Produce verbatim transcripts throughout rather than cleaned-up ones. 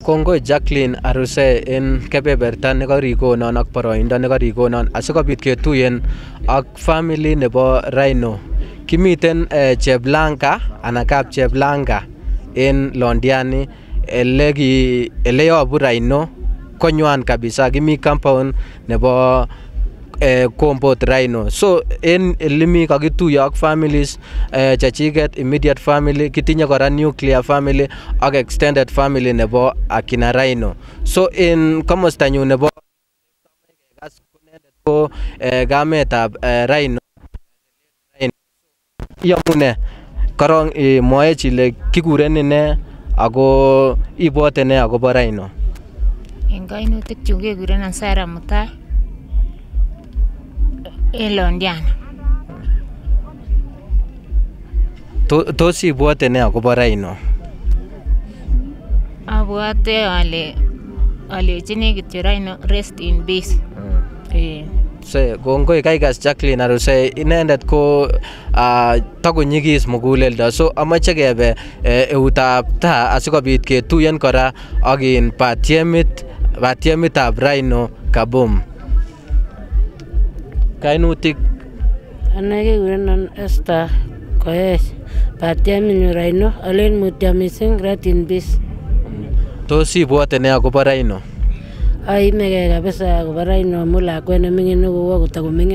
Kongo Jacqueline Aruse en kebeberta nekarikonon ak boroindo nekarikonon asikobit ketuyen ak family nebo Rhino. Kimiten eh, Cheplanka anan kap Cheplanka en Londiani ele ki ele yobu Rhino konywan kabisa kimi compound nebo eh, Kombot Rhino. So en elimi kakituyo ak families eh, chechiket immediate family, kitinye kora nuclear family ak extended family nebo akina Rhino. So en komostanyu nebo ko eh, gametab eh, Rhino yamune korong imwoe chile kikuren ine ako ibwote ne akobo Rhino. En kainutik chu kekurenon Sarah Mutai en Londiani. Tos ibwote ne akobo Rhino? Abwote ale alechini kityo Rhino rest in peace. Eh. Se kongoi kaikas Jacqueline Aruse inendet ko uh, takonyigis muguleldo, so amache kebe uh, eutab ta asikobit ketuyen kora ak in batiemit batiemitab Rhino Kaboom. Kainutik ane kekurenon Esther Koech batieminyu Rhino alen mutyo mising rest in peace. Tos ibwote ne akobo Rhino? Aimeke kabisa akobo Rhino amu lakwet neming'in nekowo kotakoming'in.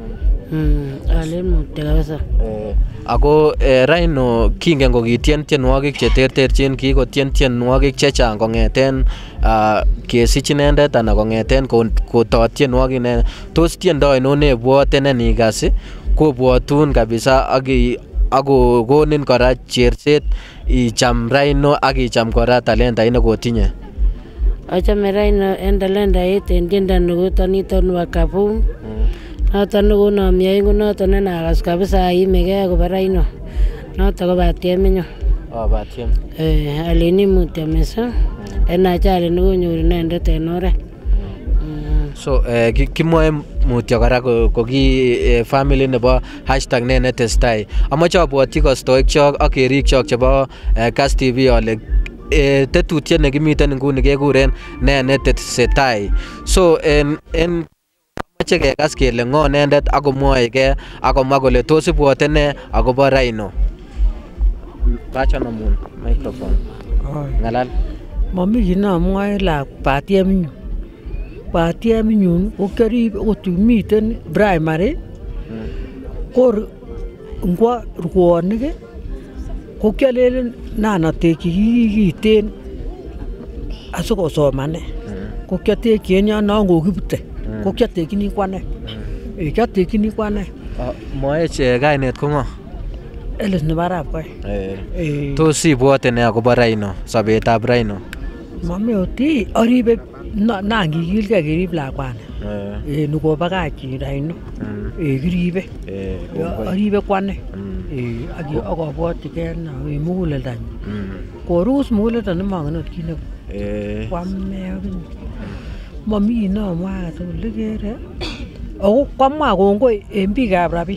Alen mutyo kabisa. Ako eh, Rhino kingen kokitien tienwogik cheterterchin, kikotien tienwogik chechang kong'eten uh, kesich inendet anan kong'eten koto tienwogik inendet. Tos tiendo ainon nebwote nenikas kobwotun kabisa ak ako konin kora cherset icham Rhino ak icham kora talentait nekotinye? Achame Rhino en talentait en tiendo nekotoniton wa Kaboom. Noton nekonom yai ko noton nenakas kabisa aimeke akobo Rhino. Noton ko batieminyu. Oh, batiem. Eh, alini mutyo mising en ajali nekonyor inendet en oret. So eh, kimwoe mutyo kora ko ki eh, family nebo hashtag ne netestai. Amache abwoti kostoik chok ak kerik chok chebo eh, Kass T V ale eh, tetutiet nekimiten nguni kekuren ne netesetai. So en en amache kekas kele ng'o inendet akomwoeke akomwa kole tos ibwote ne akobo Rhino. Bachonamun microphone. Ngalal. Mami kit namwoe lak batieminyu. Batieminyu ko kiarib okot miten primary kor ngwa rwonik ko kialelen nanatekyi kikiten asikosomane. Ko kiatekyi en yon non kokibute ko kiatekyini kwane. Eh, kiatekyini kwane. Moech kainet ko ng'o? Elis nebo arap koi. Eh. Tos ibwote ne akobo Rhino, sobetab Rhino? Mami oti aribe nan kikilgei kerib lakwani. Eh, nikobakach Rhino. Eh, kiribe. Eh, aribe kwane. Eh, ak akabwotigei en muguleldanyu. Korus muguleldo nemongen ot kit ne. Eh. Kwame mami namwa tugul kere. Ako kwamwa kongoi en biikab rabik.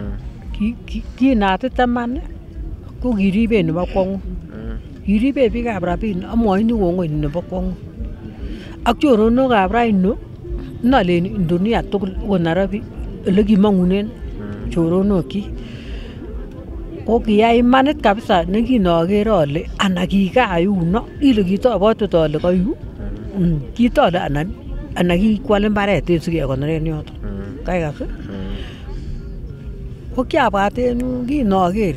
Kinat taman ko kiribe nebo kwang'ut. Kiribe biikab rabin amwoini kongoi nebo kwang'ut. Ak choronokab Rhino nalen dunia tugul ot Nairobi ele kimong'unen choronokyik. Ko kiyai imanit kabisa nekinoker ale ana kikaa yuno ile kitobwote ale kayu. Kitole anan ana kikwal mbaret en sikekonoren yoton. Kaikas. Ko kiabwat en kinoker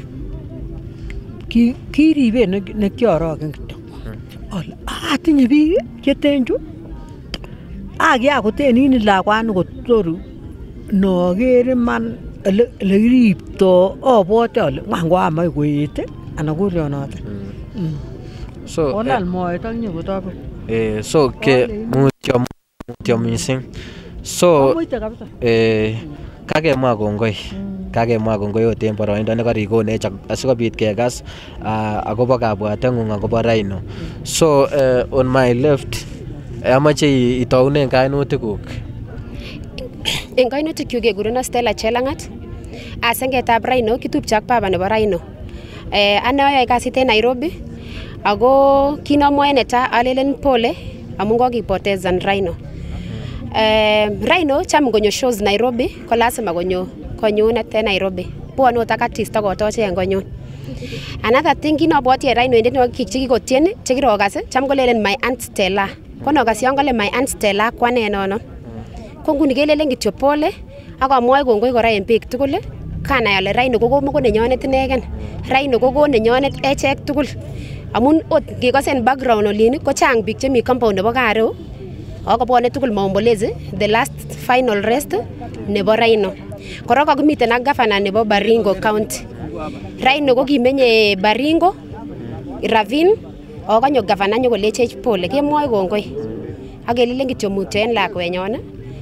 kiribe nekioroken kityo. Ale atinye biik chetenchu akiakotenin lakwani kotor noker iman ele kiripto abwote ale ngwan koamach koet anan korionote. So kolal moet ak nyokotobek. Eh, so ke mutyo mutyo mising. So eh, kakemwa kongoi. Kakemwa kongoi ot en boroindo nekarikonech asikobit kekas akobo kabwateng'ung akobo Rhino. So uh, on my left amache itaunen kainutikuk. En kainutikyuk kekurenon Stella Chelangat. Asengetab Rhino kitupche ak baba nebo Rhino. Eh, ane ayoe kasit en Nairobi Ako kinamwae netai alelen pole amun kokipotezan Rhino. Eh, Rhino cham konyo shows Nairobi ko lazima konyo konyunet en Nairobi. Bwone ot ak artist akotoche en konyun. Another thing kinabwoti Rhino indet kik chekikotien chekirokas cham kolelen my aunt Stella. Konokas yon kole my aunt Stella kwane nono. Ko nguni kelelen kityo pole akamwoe kongoi kora en biik tugul. Kanai ale Rhino ko komoko nenyonet inegen. Rhino ko ko nenyonet echek tugul. Amun ot kikosen background olin ko chang biik chemi compound nebo Karo. Akobwone tugul maombolezi the last final rest nebo Rhino. Kora kakimiten ak governor nebo Baringo County. Rhino ko kimenye Baringo, Ravine, akanyo governor nyokolechech pole kemwoe kongoi. Ak kelelen kityo mutyo en lakwenyon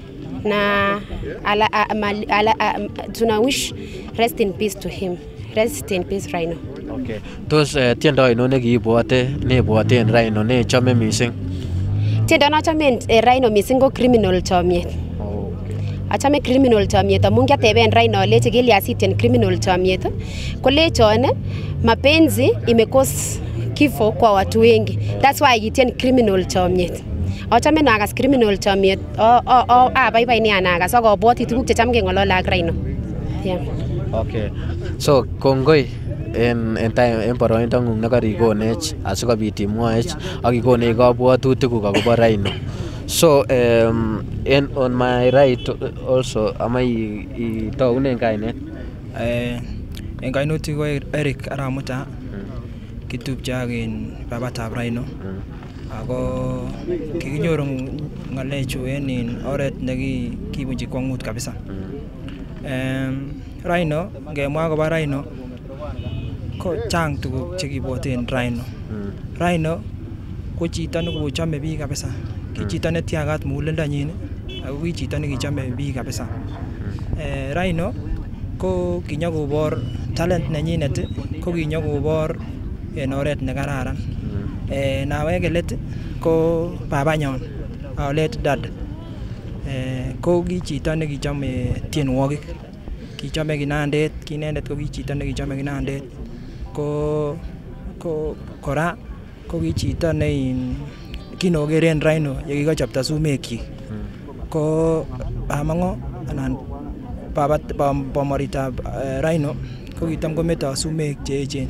na ala, ala, ala, tuna wish rest in peace to him. Rest in peace Rhino. Okay. Tos uh, tiendo ino nekiibwote nebwote en Rhino ne chome missing? Tiendo nachome en Rhino missing ko criminal chomiet. Achame criminal chomiet amun kiateben Rhino aleche keliasiten criminal chomiet kolechon mapenzi imekos kifo kwa watu wengi. That's why kitien criminal chomiet. Achame nakas criminal chomiet o o o abaibai nia nakas akobwoti tuguk checham keng'olole ak Rhino. Yeah. Okay. So kongoi en en time en boroindo ng'ung nekarikonech asikobit imwoech ak ikonech kabwatutikuk akobo Rhino. So um, and on my right also ama itaunen kainet? Eh, en kainutik ko Eric Aramuta kitupche ak in babatab Rhino. Ako kikinyoru ngalechu en in oret nekibunchi kwang'ut kabisa. Um, Rhino, ngemwa akobo Rhino ko chang tuguk chekibwoten Rhino. Rhino ko chito nekochome biik kabisa. Ki chito netiagat muguleldonyin ako ki chito nekichome biik kabisa. Eh, Rhino ko kinyokobor talent nenyinet ko kinyokobor en oret nekararan. Eh, naweke let ko babanyon our late dad. Eh, ko ki chito nekichome tienwogik. Kichome kinandet, kinendet ko ki chito nekichome kinandet. Ko ko kora ko ki chito ne kinokeren Rhino yekikochopta sumekyik. Ko bamango anan babat bomoritab Rhino ko kitam kometo sumek cheechen.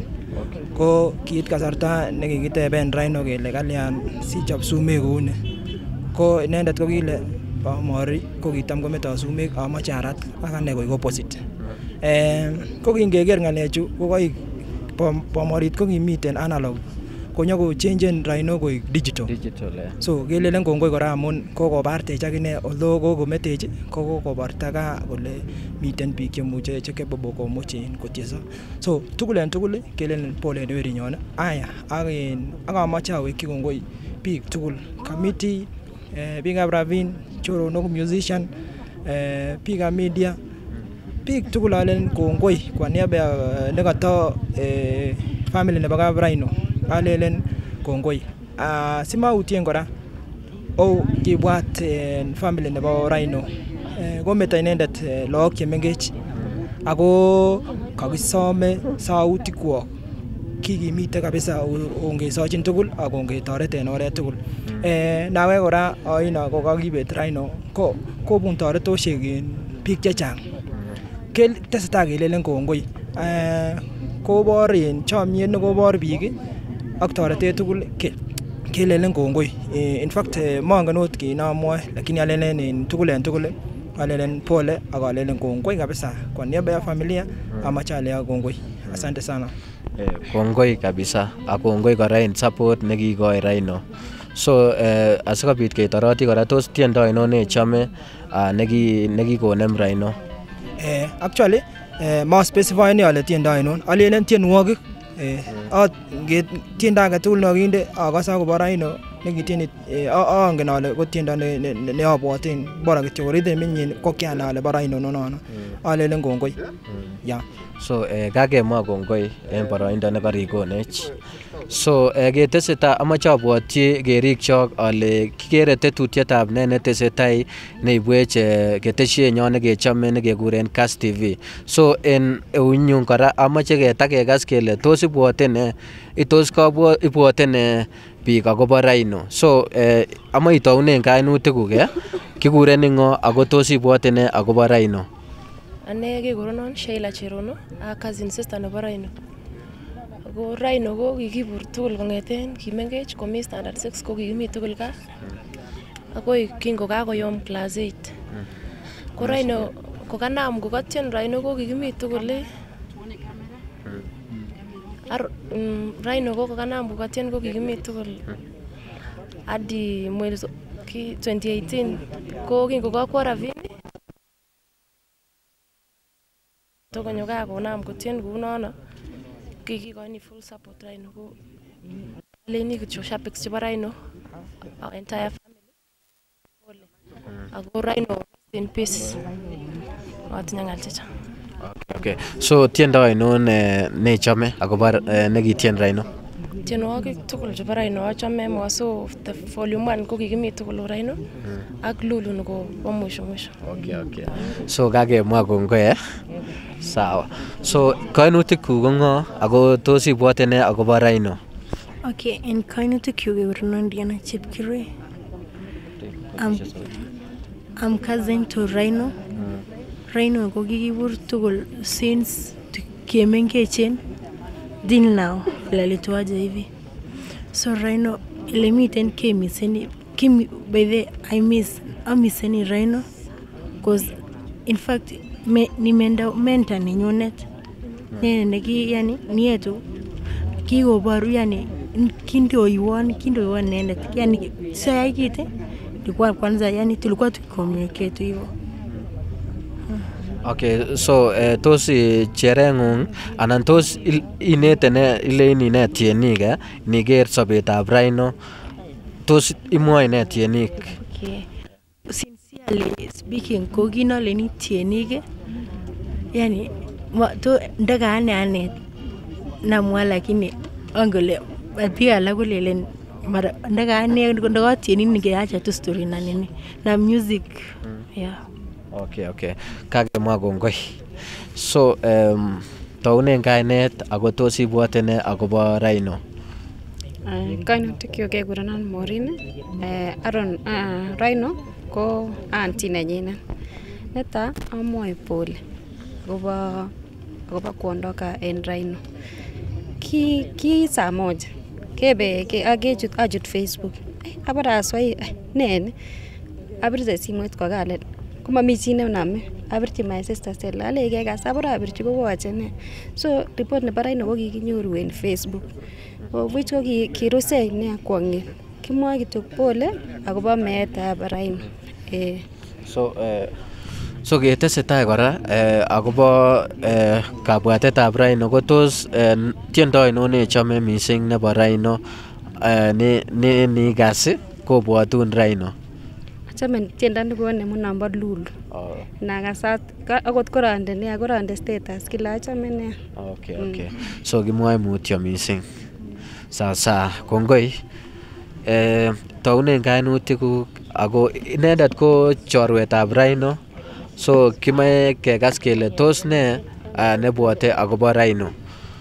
Ko kiit kasarta nekikiteben Rhino kele kalyan sichop sumek kouni. Ko inendet ko kile bomori ko kitam kometo sumek amoche arat ak ane koik opposite. Eh, ko kingeker ngalechu ko koik bomorit ko kimiten analog konyoko change Rhino koik digital. Digital. Yeah. So kelelen kongoi kora amun kokobartech akine although kokometech kokobarta ka kole miten biik chemuche chekebebo komuche kotieso. So tugul en tugul kelelen pole en werinyon. Aya ak ak amache awekyi kongoi biik tugul committee, eh, biikab Ravine, choronok musician, eh, biikab media, biik tugul alen kongoi kwa niaba ya nekato eh, family nebo kap Rhino. Alelen kongoi. Uh, simautien kora o kibwat uh, family nebo Rhino. Uh, kometo inendet uh, look chemengech ako kakisome sautikwok. Kikimite kabisa ongesochin tugul ak ongetoret en oret tugul. Eh, nawe kora oino ko kakibet Rhino ko kobun toretosiek en biik chechang. Kel tesetai kelelen kongoi. Eh, kobor en chomiet nekobor biik ak toretet tugul kelelen kongoi. In fact mongen ot kinamwoe lakini alelen en tugul en tugul alelen pole ak alelen kongoi kabisa kwa niaba ya familia amache alea kongoi. Asante sana. Eh, kongoi kabisa ak kongoi kora en support nekikoi Rhino. So eh, asikobit ketoroti kora tos tiendo ino nechome uh, neki nekikonem Rhino? Eh, actually eh, ma specify ni ale tiendo ino alelen tienwogik. Eh, at tiendo age tugul nokinde akose akobo Rhino nekitieni angen ale ko tiendo neabwoten bora kityo rhythm inyin ko kianai ale bo Rhino nono alelen kongoi. Yeah. So eh, kakemwa kongoi en boroindo nekarikonech. So keteseta amache abwatyi kerikchok ale kikere tetutietab ne netesetai neibwech ketesyenyon nekechome nekekuren Kass T V. So en eunyun kora amache ketakekas kele tos ibwote ne tos ibwote ne biik akobo Rhino. So amache itaunen kainutikuk eh kikurenin ngo ako tos ibwote ne akobo Rhino? Ane kekurenon Sheila Cherono, a cousin sister nebo Rhino. Ko Rhino ko kikibur tugul kong'eten kimengech komi standard six ko kikimi tugul kaa akoi kingo kakoyom class eight. Ko Rhino ko kanam kokatien Rhino ko kikimi tugul ar Rhino ko kanam kokatien ko kikimi tugul hadi mwezi twenty eighteen ko kingo kakwo ravini tokonyo kaa konam kotien kunono kikikoini full support Rhino ko leni kityo shabiki chebo Rhino our entire family pole ako Rhino rest in peace atinye ngal chechang. Okay, so tiendo ainon nechome akobo nekitien Rhino? Tienwogik tugul chebo Rhino achome mwaso the volume one ko kikimi tugul Rhino ak Lulu niko bo mwisho mwisho. Okay, okay. So kakemwa kongoi eh? Sawa. So kainutik kuk ko ngo ako tos ibwote ne akobo Rhino? Okay, en kainutik kyuk kekurenon Diana Chepkirui. I'm, I'm cousin to Rhino. Rhino ko kikibur tugul since kemengechen till now lalituaje hivi. So Rhino ile miten kemiseni kimi by the I miss I miss any Rhino because in fact me nimeenda mentor nenyunet nene neki yani ni yetu kikoboru yani kindoiwon kindoiwon nendet yani sayai kite tulikuwa kwanza yani tulikuwa tukicommunicate hivyo. Okay, so uh, tos cherengung anan tos inete ne ile inine tienik eh niker sobetab Rhino tos imwoe ne tienik? Okay. Sincerely speaking ko kinoleni tienik yani to ndaga ane ane namwa lakini angole biik alak kolelen ndaga ane ndaga tienik ningeacha tu story na nini na music yeah. Okay, okay. Kakemwa kongoi. So, um, taunen kainet ako tos ibwote ne akobo Rhino? Uh, kainutik kyuk kekurenon Maureen. Uh, Aron uh, Rhino ko auntie nenyinet. Neta amwoe pole akobo akobo kuondoka en Rhino. Ki ki saa moja kebe ke agechut ajut Facebook. Abara aswai nene. Abirte simoit kwa kale mami chi nename abirchi my sister Stella ale kekas abura abirchi kowache ne so report nebo Rhino ko kikinyoru en Facebook which ko kiruse ne akwonge kimwa kityo pole akobo meetab Rhino eh so eh so ketesetai kora eh akobo eh kabwatetab Rhino ko tos tiendo ainon nechome mising nebo Rhino eh ni ni ni gas kobwatun Rhino? Chamen tienda niko nemu namba Lulu. Oh. Nagasat akot korande ne korande status kila chame ne. Okay, okay. Mm. So kimwae mutyo mising. Sasa kongoi eh taunen kainutikuk ako inendet ko chorwetab Rhino. So kimae kekas kele tos ne uh, nebwote akobo Rhino?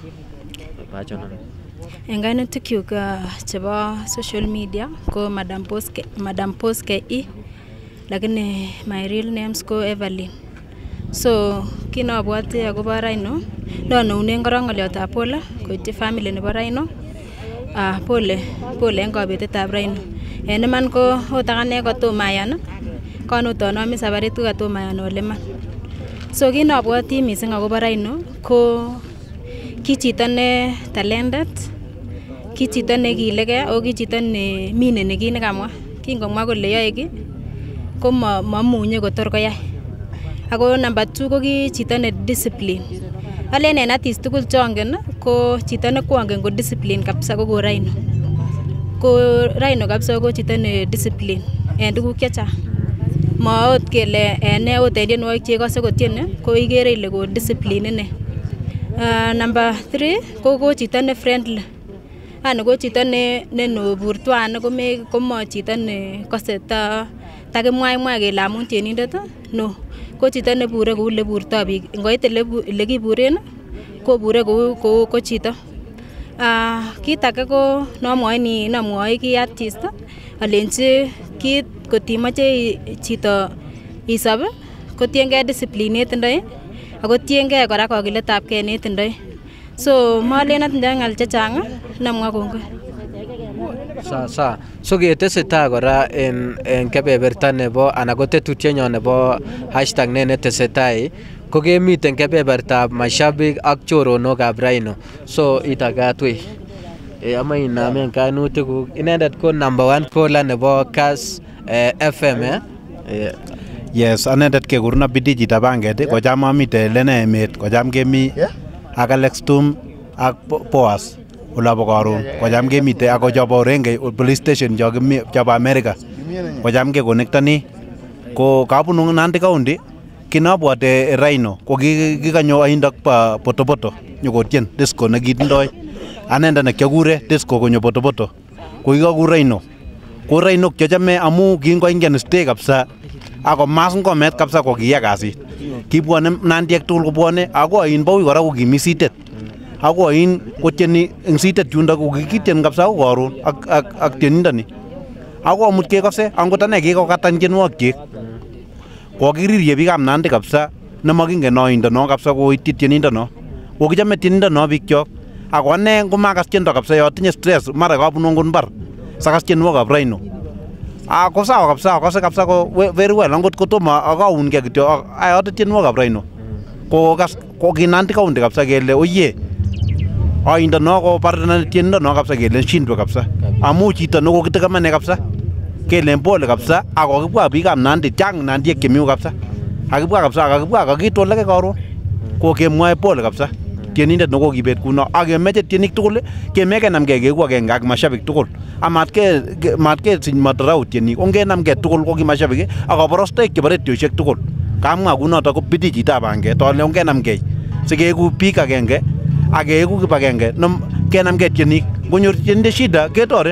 En kainutik kyuk chebo social media ko Madam Poske Madam Poske E lakini my real names ko Evelyn. So kinabwate akobo Rhino ndonounen korong ngolyotab pole koityi family nebo Rhino. Ah pole pole en kabetetab Rhino. En iman ko ot akane kotomo ayan konutonome sabarit ko kotomo ayan ole man. So kinabwati mising akobo Rhino ko ki chito ne talented, ki chito ne kilegei o ki chito ne mine ne kit nekamwa. Kingomwa kole yoe ki ko mamunye kotor koyai. Ako number two ko ki chito ne discipline. Alen en artist tugul chongen ko chito ne kwangen ko discipline kabisa ko ko Rhino. Ko Rhino kabisa ko chito ne discipline en tuguk chechang. Ma ot kele ene ot edienwogik chekose kotiene ko ikere ile ko discipline ine. Uh, number three ko ko chito ne friendly. yani ko chito ne nenobur twan komo chito ne kose ta takimwaimwa kele amun tienindet no, ko chito nebure kou leburto biik, ngoit ele kiburen kobure kou ko chito. Uh, kit age ko nomwoini nomwoi ki artist alenchi kit kotimache chito isop kotiengei discipline netindoi ako tiengei kora kokiletabgei netindoi. So malen atindoi ngal chechang namwa kongoi. Sa sa so ketesetai kora en en kebeberta nebo anan ko tetutienyon nebo hashtag ne netesetai ko kemiten kebebertab mashabik ak choronokab Rhino. So itagatwi e ama inamen kainutikuk. Inendet ko number one caller nebo Kass eh, F M eh? Eh, yes, anendet kekurna Bidii chito banget ko cham amite lene emet ko cham kemi ak Alex Tum ak Boas olabo karon ko cham kemite ako chobo Renge police station jo kimi chobo America ko cham ke connectani ko kabunu Nandi County kinabwate Rhino ko kikanyo aindok pa potopoto nyokotien disco nekitindoi anenda nekyakure disco konyo potopoto ko kikakur Rhino ko Rhino kyachame amu kingoingen stay kabisa ako mas ngomet kabisa ko kiya kasit kibwane Nandiek tugul kobwane ako ain bawi kora ko kimi seated ako ain kotieni eng seated yunda ko kikitien kabisa ko karon ak ak ak tienindani ako amut kekose angot ane kikokatan tienwogik ko kirirye biikab Nandi kabisa nemakingen aindo no kabisa ko iti tienindo no ko kichame tienindo no bikyok ako ane ngomakas tiendo kabisa yo tinye stress mara kabunu ngon bar sakas tienwogikab Rhino ako sawa kabisa akose kabisa ko very well angot kotomo akaunge kityo ayote tienwogikab Rhino ko kas ko kinandi County kabisa kele oye aindo no ko parna tiendo no kabisa kele shindwe kabisa amu chito no kokitegemene kabisa kele pole kabisa ako kibwa biikab Nandi chang Nandi kemiu kabisa akibwa kabisa akibwa akitoleke karon ko kemwae pole kabisa tienindet no kokibet kuno akemeche tienik tugul kemekenamgei keku agenge ak mashabik tugul amat ke mat ke sin madrau tienik ongenamgei tugul ko ki mashabik akaborostoik chebo redioshek tugul kamwa kunoto ko Bidii chito bange tole ongenamgei sikeku biik agenge akeku kibagenge kenamgei tienik ngonyor tienindet shida ketoret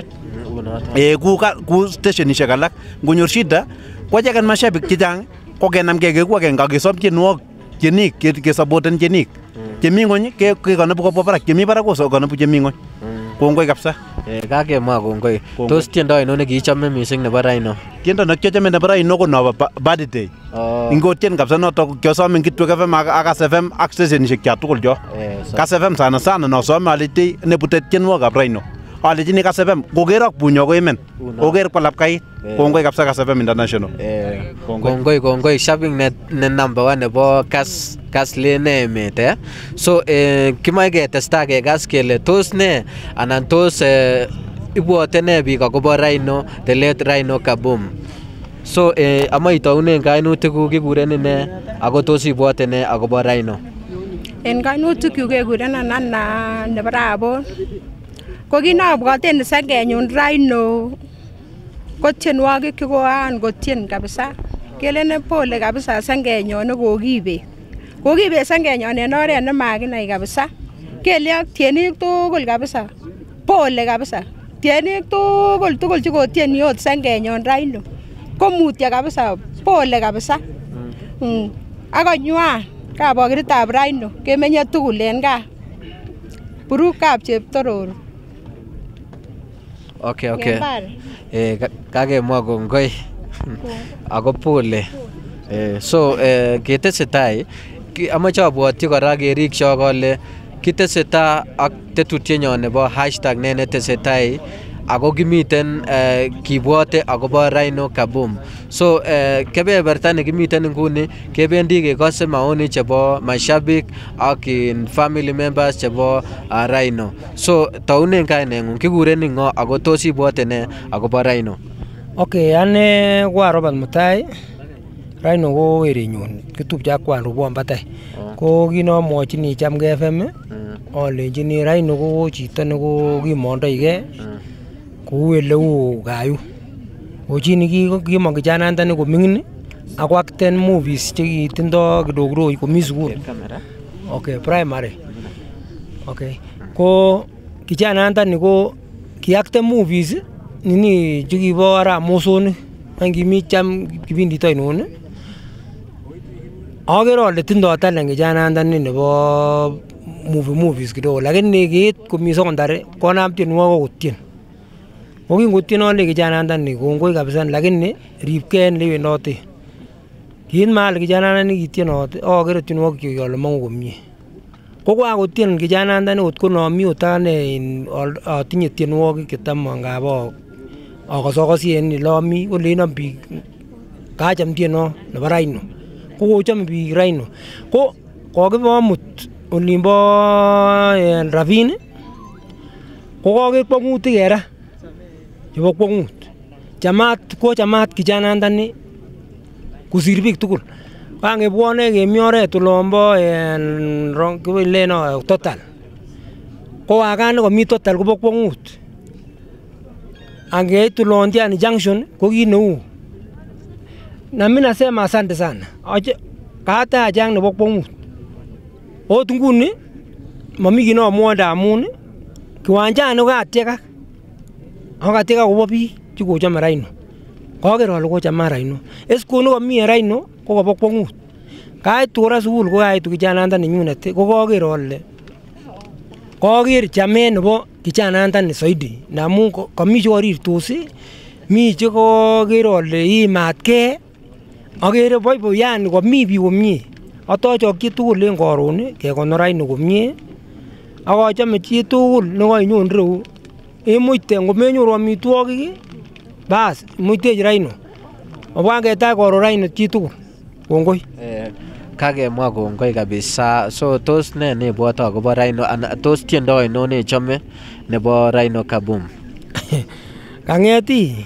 eh ku ku stationishek alak ngonyor shida kocheken mashabik chechang ko kenamgei keku agenge akesom tienwogik tienik kesapoten tienik chemi ngony ke konobu kobwa barak chemi barak koso konobu chemi ngony kongoi kabisa eh kakemwa kongoi. Tos tiendo aino nekichome mising nebo Rhino? Tiendo nekiachome nebo Rhino ko nobo birthday ingotien kabisa noto kiasome Kitwek F M ak Kass F M ak stationishek cha tugul cho Kass F M sana sana nosome aleti nebute tienwogikab Rhino alechini Kass F M koker ak bunyo ko imen koker kolap kait kongoi kabisa Kass F M International eh kongoi kongoi shabik ne, ne number one nebo Kass Kass lene emet eh so eh kimoe ketestai kekas kele tos ne anan tos eh, ibwote ne biik akobo Rhino the late Rhino Kaboom. So eh amoe itaunen kainutikuk kikuren ine ako tos ibwote ne akobo Rhino? En kainutikyuk kekurenon Anna nebo Rabon. Ko kinabwaten sengenyun Rhino ko tienwogik chekoan kotien kabisa kelene pole kabisa sengenyon nekokibet kokibet sengenyon en oret nemakinai kabisa kele ak tienik tugul kabisa pole kabisa tienik tugul tugul chekotieni ot sengenyon Rhino ko mutyo kabisa pole kabisa mm. Akonywan kabokeritab Rhino kemenye tugul en gaa burukab Cheptororo. Okay, okay. Eh kakemwa kongoi ako pole. Eh so eh ketesetai amache abwatyi kora kerikyo kole kitesetai ak tetutienyon nebo hashtag ne netesetai ako kimiten eh, kibwote akobo Rhino Kaboom. So eh, kebeberta nekimiten nguni kebendi kekose maoni chebo mashabik ak in family members chebo uh, Rhino. So taunen kainengung kikurenin ngo ako tos ibwote ne akobo Rhino? Okay, ane ko Robert Mutai. Rhino ko werinyun kitupche ak kwan Rubon batai. Ko kinomwochini chamgei F M alenjini Rhino ko chito neko kimondoigei kou eleu gayu. Ochini kimong kijanandani koming'in ako acten movies chekitindo kidogo komi sukul. Okay, primary. Okay. Ko kijanandani ko kiakte movies nini chukibo ara mosonik angimi cham kibindit ainon agere ale tindoi talent kijanandani nebo movie movies kidogo lakini kiit komi secondary konam tienwogik kotien kokingotien ale kijanandani kongoi kabisa lakini ripkei en lewendote kiit mahali kijanandani kitienote agere tienwogik kyik ale mangu komie ko kwakotien kijanandani ot konomi ot ane atinye tienwogik chetam ngap akosokosyi en ilomi olenon biik kacham tieno nebo Rhino ko kochome biik Rhino ko kokibe amut olimbo Ravine ko koker kwong'utik kera chebo kwong'ut chamat ko chamat kijanandani kusir biik tugul kangebwone kemi oret olombo kibeleno Total ko akane komi Total kobo kwong'ut angeit olondiani junction ko kiit neu na mimi nasema asante sana kata ajang nebo kwong'ut ot nguni mami kiit namwoe ndamun kiwanjani ko katiekak ako katiekak kobo biik chekochome Rhino kaker ale kochama Rhino eskonu komi Rhino ko kobo kwong'ut kaitu kora sukul ko kaitu kijanandani nyunet ko kaker ale kaker chamet nebo kijanandani zaidi ndamun kami chorirtos mi chekoker ale imatkei akere boiboi yani komi biik komie atochokyi tugul en koron kekonor Rhino komie akachome chi tugul nekainyon reu imuite ngomenyoru amitwogik bas muitechi Rhino obwan ketach koro Rhino chi tugul kongoi kakemwa kongoi kabisa so tos ne nebwote akobo Rhino ana tos tiendo ainon nechome nebo Rhino Kaboom kang'eti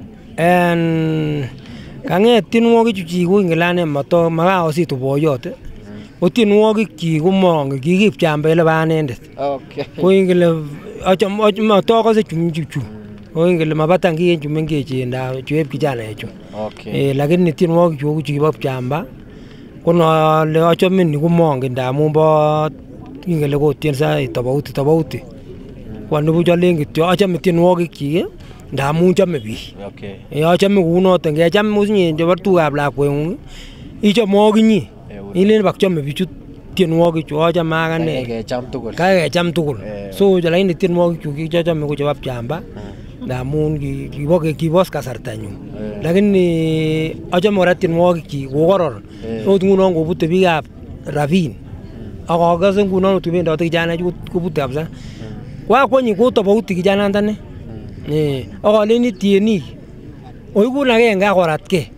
en kang'et tienwogik chu chik ko ingilane mato makaositu boyot ko tienwogik chik komongen kikipchamba ele banendet ko ingele matokose chumchuchu ko ingele mabatan ki en chumengechen nda chuep kijanaechu lakini tienwogik chu ko chikibo pchamba ko nole achome ni komongen ndamun bo ingele kotiensa tofauti tofauti kwanibuch alen kityo achome tienwogik chik ndamun chome biik achome kounoton ngecham mosinye chebo tugukab lakweng'ung ichome okinye ilen bakchome bichu tienwogik chu achome akane kakecham tugul so lakini tienwogik chu chachome ko chebo pchamba ndamun kibos kasartanyu lakini achome kora tienwogik chik kokororon ot ngunon kobute biikab Ravine ak akose ngunon ot kobendote kijanachu kobute kabisa kwakwonyi ko tofauti kijanandani ak aleni tienik oikun agenge akoratkei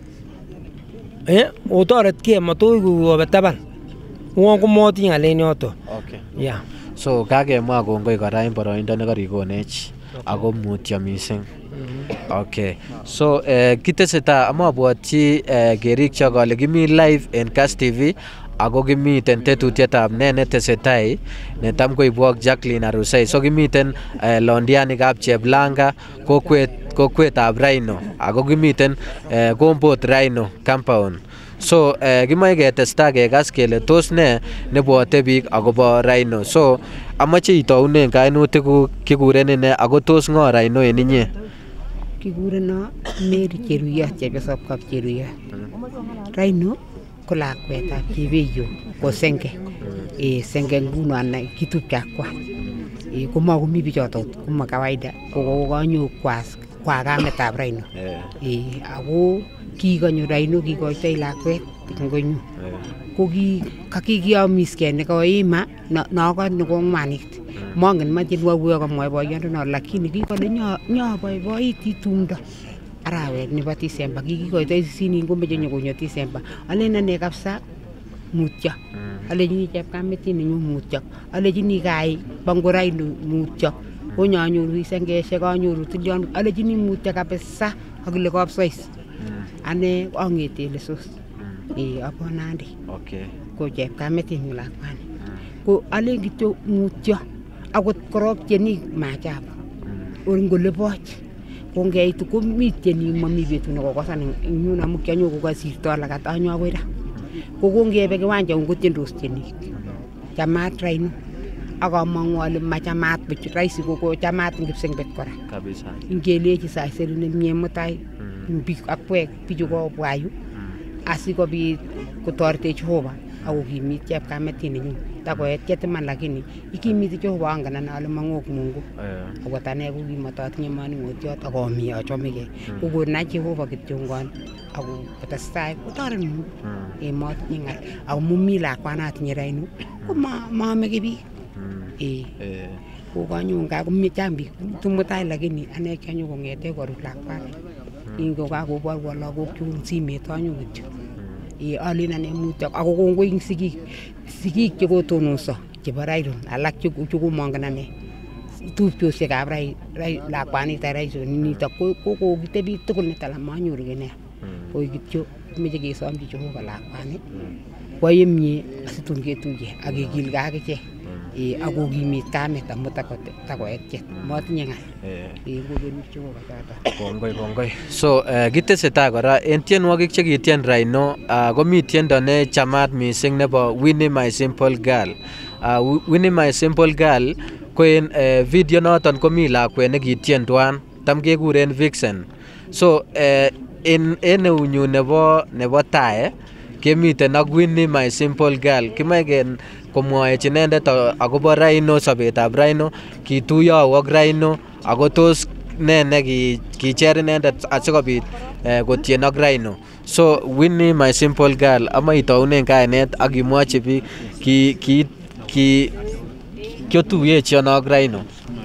otoretkei matoiku obe taban uon komotinye ng'alen yoto so kakemwa kongoi kora en boroindo nekarikonech ako mutyo mising okay so kitesetai amabwotyi kerikchok ale kimi live en Kass T V ako kimiten tetutietab ne netesetai netam koibwok Jacqueline Arusei so kimiten londianikab Cheblanga kokwet kokwetab Rhino ako kimiten Kombot Rhino compound so kimoe ketestai kekas kele tos ne nebwote biik akobo Rhino so amache itounen kainutik kikuren ine ako tos ng'o Rhino en inye kikureno Mary Cheruyot chepyosop kap Cheruyot Rhino ko lakwetab Chebeiyo ko Senge eh Senge ngunon kitupchakwa eh komakomi bichoto koma kawaida ko konyo kwas kwa kametab Rhino eh ako kikonyo Rhino kikoitoi lakwet ngonyo ko ki kakikiyomiskei nekoima noko nekong'wanit mongen matienwogik komwoe boyondono lakini kikole nyoboiboiti tumdo arawet nebo December kikikoitoi sisinin komeche nyokonyo December alen ane kabisa mutyo alechini chepkametit nenyu mutyo alechini kai bongo Rhino mutyo konyanyoru sengeshek anyoru tilyon alechini mutyo kabisa akile kapsois ane ang'ete lesos eh aponandi ko chepkametit nyu lakwani ko alen kityo mutyo akot korok tienik maajabu ngole boch ko ngeitu komi tienik mami betut nekokosan eng yun amu kianyoru kokasirto lagat anyo akoi ra ko kongebe kiwanja ngotiendos tienik chamat Rhino akamang'u ale machamat bichu raisi ko chamat ing kipsengwet kora kabisa ingelechi saiseru nemie mutai biik akwek bichu kobwa yu asikobit kotoretech Jehova akokimit chepkametit nenyu takoet chetiman lakini ikimiti Jehova angen ale mang'ok Mungu akot ane ko kimatatinye maning'otiot akomi achomegei kokona Jehova kityongon ako kotestai kotoret Mungu emotinye ng'al ako mumi lakwanatinye Rhino ko maameke biik eh kokanyun kakomi chambi tumutai lakini ane kyanyo kong'ete korut lakwani ingo kakobor lagok chun simet anyo kityo eh alin ane mutyo ako kongoi sigik sigik chekotonoso chebo Rhino alak chekomongen ane tupchosiekab lakwani Rhino nito ko kokitebi tugul netala manyoru kene koi kityo meche kesomchi Jehova lakwani kwaye mie asitun ketuye akekilgei akichek eh akokimit kamet amu takoet jet matinye ng'al eh kokonu Jehova tata kongoi kongoi so kitesetai kora en tienwogik chekitien Rhino komi tiendo ne chamat mising nebo Winnie My Simple Girl. Winnie My Simple Girl ko en video noton komi lakwet nekitien tuan tam kekuren Vixen. So en en eunyu nebo nebo tae kemiten ak Winnie My Simple Girl. Kimaken komwoech inendet akobo Rhino, sobetab Rhino, kituyo ak Rhino ako tos ne ne kicher inendet asikobit kotien ak Rhino. So Winnie My Simple Girl ama itaunen kainet ak imwochi biik ki ki ki kiotuyechi ano ak Rhino.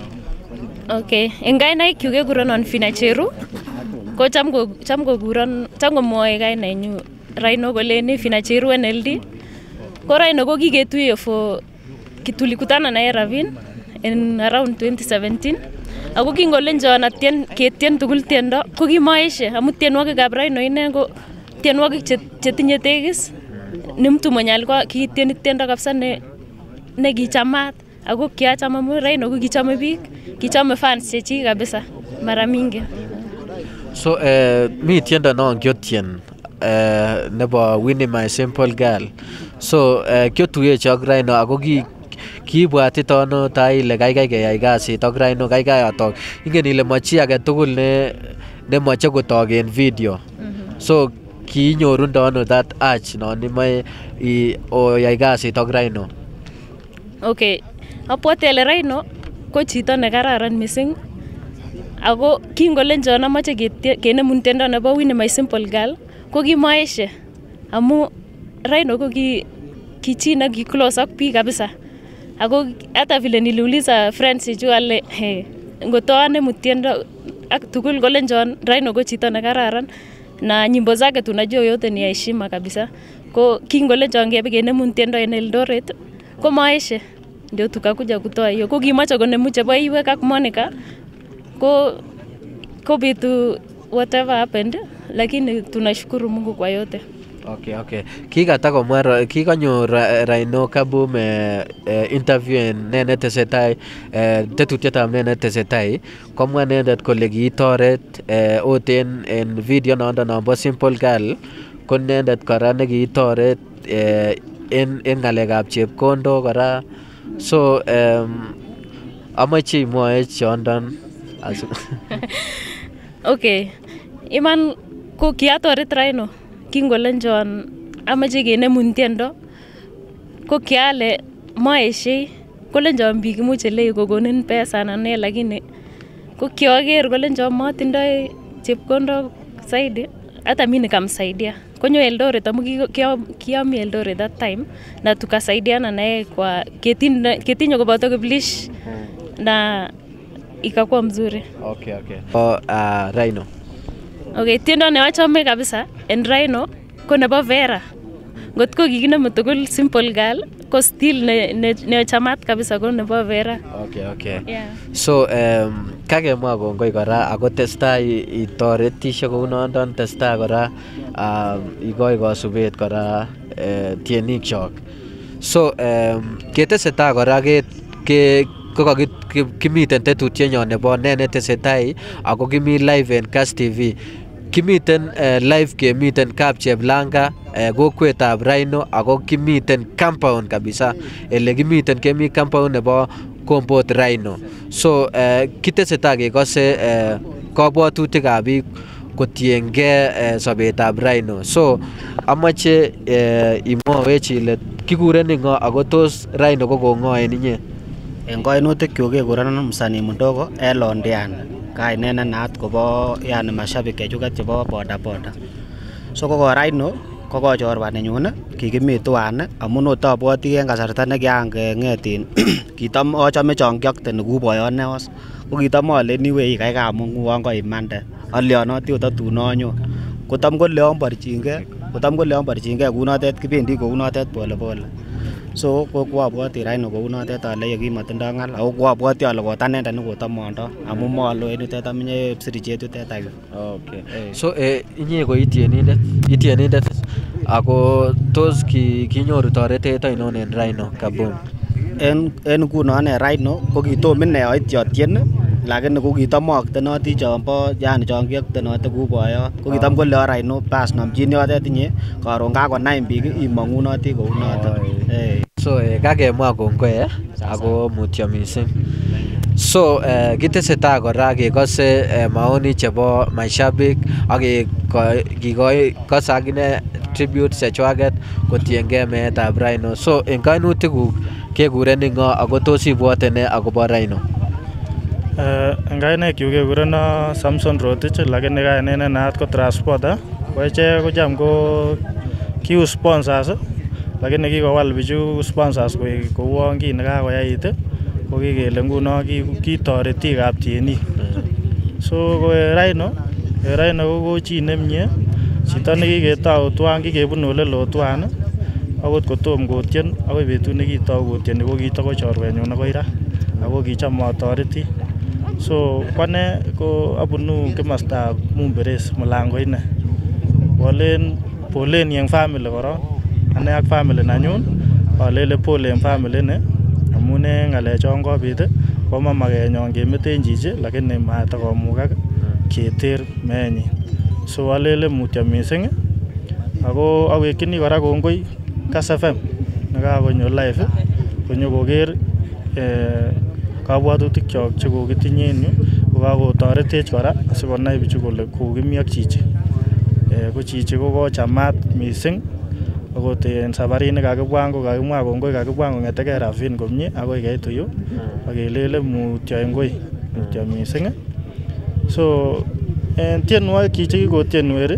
Okay, en kainaik kyuk kekurenon Finacheru. Ko cham ko cham kokuron cham komwoe kainenyu Rhino koleni Finacheru N L D. Ko Rhino ko kiketuye for tulikutana naye Ravin in around twenty seventeen. Ako kingolenjon atien ketien tugul tiendo ko kimaeshe amu tienwogikab Rhino ine ko tienwogik chetinye tegis. Ni mtu mwenye alikuwa kitieni tiendo kabisa ne ne kichamat ako kiacham amu Rhino ko kichame biik, kichame fans chechik kabisa mara mingi. So uh, mi tiendo non kiotien uh, nebo Winnie My Simple Girl. So uh, kiotuyechi ak Rhino ako ki kiibwatito ano ta ile kaikai keyai kasit ak Rhino kaikai atok. Ingen ile machi age tugul ne nemoche kotok en video. Mm-hmm. So kiinyorundo ano that urge non imoe oyai kasit ak Rhino. Okay, abwati ale Rhino ko chito ne kararan mising. Ako kingolenjon amache kenemun tiendo nebo Winnie My Simple Girl ko kimaeshe amu Rhino ko ki kichi na ki close ak biik kabisa. Ako hata vile niliuliza friends chu ale he ngotoane mutiendo ak tugul kolenjon Rhino ko chito ne kararan na nyimbo zake tunajua yote ni ya heshima kabisa. Ko kingolenjon ngebe kenemun tiendo en Eldoret ko maeshe ndio tukakuja kutoa hiyo. Ko kimache konemu chebo iwek ak Monica ko ko bitu whatever happened lakini tunashukuru Mungu kwa yote. Okay, okay. Kikata komwa kikanyor Rhino Kaboom eh, eh, interview en ne netesetai eh, tetutietab ne netesetai komwa inendet kole kiitoret eh, ot en en video nondo nombo Simple Girl ko inendet kora nekiitoret eh, en en ng'alekab chepkondo kora. So um, amache imwoe chondon. Okay, iman ko kiatoret Rhino kingolenjon amache kenemun tiendo ko kiale maeshe kolenjon biik imuche le kokonin pesa anan ne lakini ko kioker kolenjon matindoi chepkondok zaidi hata mimi nikamsaidia konyo Eldoret amu kiami Eldoret that time na tukasaidiana naye kwa ketinyo koboto kiblish na ikakuwa mzuri. Okay, okay. Oh, uh, Rhino. Okay, tiendo ne achome kabisa en Rhino ko nebo Vera. Ngotko kikinemu tugul Simple Girl ko still ne ne, ne chamat kabisa ko nebo Vera. Okay, okay. Yeah. So um kakemwa kongoi kora ako testai itoretishe kou nondon testai kora um igoi kasubet kora uh, tienik chok. So um ketesetai kora ke ke ko kimiten tetutienyon nebo ne netesetai ako kimi live en Cash T V. kimiten uh, live kemiten kap Cheblanga uh, kokwetab Rhino ako kimiten compound kabisa ele kimiten kemi compound nebo Kombot Rhino. So uh, kiteseta kekose uh, kabwatutikab biik kotiengee uh, sobetab Rhino. So amache uh, imwawech ile kikurenin ngo ako tos Rhino ko kongo en inye? En kainutik kyuk kekurenon msanii mdogo Elondian. Kainet nenaat kobo yani mashabik chechuket chebo boda boda. So ko Rhino ko kochorwa nenyun kikimi tuan amun ot abwoti en kasarta nekiangeng'etin kitam achome chon kiokten kou boyot neos ko kitam aleni wei kai kamung'uon koimande alionoti ot tatun anyon kotam kole amborchingee kotam kole amborchingee kounotet kibendi kounotet pole pole. So ko koabwoti Rhino kounotet ale yekimotindo ng'al ako koabwoti ale kotanendet nekotomondo amun molo en yutet amenye Psirichet yutet ake. Okay. Hey. So eh, inye ko itienindet itienindet ako tos ki kinyoru toretet ainon en Rhino Kaboom? En en ngunon en Rhino ko kitom ine aityi atien lakini ko kitam aktenoti chombo yani chon kioktenote kou boyot ko kitam kole Rhino bas nomchin yotet inye karon kakonai biik imong'unoti kounoton. So eh, kakemwa kongoi eh, ako mutyo missing. So eh, kiteseta kora kekose eh, maoni chebo mashabik ak kikoi kose akine tribute chechwaket kotiengee meetab Rhino. So en kainutikuk kekurenin ngo ako tos ibwote nee akobo Rhino? En kainekyuk kekureno Samson Rotich lakini kainet nenaat ko Transporter. Ko echek kocham ko kiu sponsors lakini kikowal bichu sponsors koik kouon kit nekakoyait ko kikele nguno kitoretikab tienik. So ko Rhino Rhino ko chi nemie chito nekiketou twan kikebunu oleloo twan akot kotom kotien akoi betut nekitou kotieni ko kitoko chorwenyun akoi ra ako kicham atoreti. So kwane ko abunu kimostab Mumberes Mulango ine wolen polen en family korong ane ak family nanyun alele pole en family ne amun en ng'alechon kobit ko mamakenyon kemeten chichi lakini matakomukak keter meenyin. So alele mutyo missing ako awekyini kora kongoi Kass F M nekakonyo live konyo koker eh, kabwatutikyok chekokitinye en yu kokakotoretech kora asikonai bichu kole kokimi ak chichi. Eh, ko chichi ko kochamat missing akot en sabarit nekakibwan ko kakimwa kongoi kakibwan kong'etegei Ravin komie akoi keit yu akelele mutyo en koi mutyo missing. So en tienwogik chekikotien weri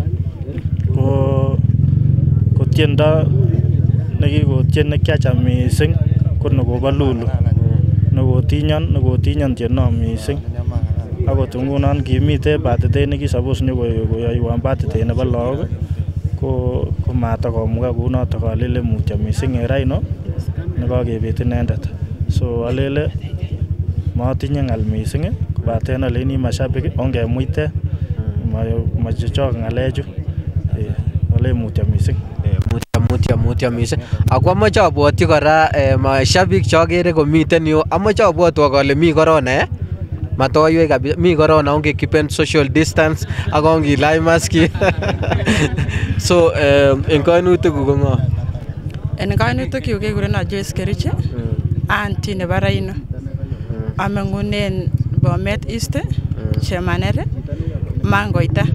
ko ko tiendo nekikotien nekiacham missing ko nekobo Lulu nekotinyon nekotinyon tieno missing. Akot ngunon kimiten birthday nekisapos nyokoyoiwon birthday nebo lagok ko ko matakomukak kounoton alele mutyo missing en Rhino nekakebet inendet. So alele matinye ng'al missing kobaten aleni mashabik ongemuite machechok ng'alechu ale mutyo missing. Mutyo mutyo missing. Ako amoche abwotyi kora eh, mashabik chokere komiten yu amoche abwotwok ale mi corona eh matoiwek kabisa mi corona ongekeepen social distance ak ongilach maski. So eh, en kainutikuk ko ng'o? En kainutikyu kekureno Joyce Kerich anti nebo Rhino ameng'unen Bomet East Chemanet Mangoita.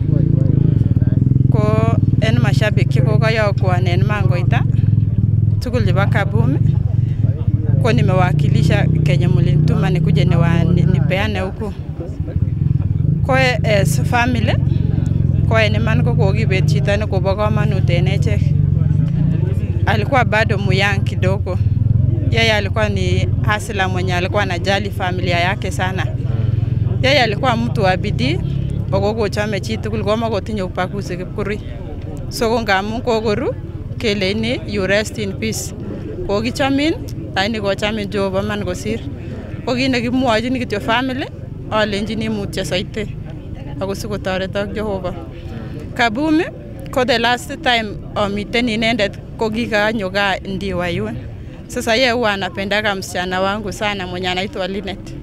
Ko en mashabik chekokoyokwon en Mangoita tugul chebo Kaboom ko nimewakilisha Kenya mlituma nikuje nipeane huku. Ko as family ko en iman ko kokibet chito nekobo komonut en echek. Alikuwa bado muyang kidogo. Yeye alikuwa ni hasila mwenye alikuwa anajali familia yake sana. Yeye alikuwa mtu wa bidii okokochome chitugul komakotinye ubaguzi Kipkurui. So ko ngamun kokoru keleini you rest in peace. Kokichomin lakini kochamin Jehova man kosir. Ko kit nekimwochin kityo family alenjini mutyo soiti ako sikotoretok Jehova. Kaboom ko the last time amiten inendet ko kikanyo kaa Ndiwa yun. Sasa yeye huwa anapendaka msichana wangu sana mwenye anaitwa Linet.